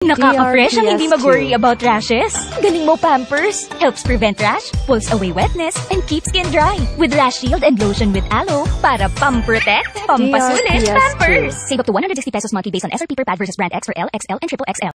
Nakaka-fresh ang hindi DRPS mag-worry about rashes. Galing mo, Pampers. Helps prevent rash, pulls away wetness, and keeps skin dry. With Rash Shield and Lotion with Aloe para pamprotect, pampasulit, DRPS Pampers. Save up to 160 pesos monthly based on SRP per pad versus brand X for L, XL, and XXL.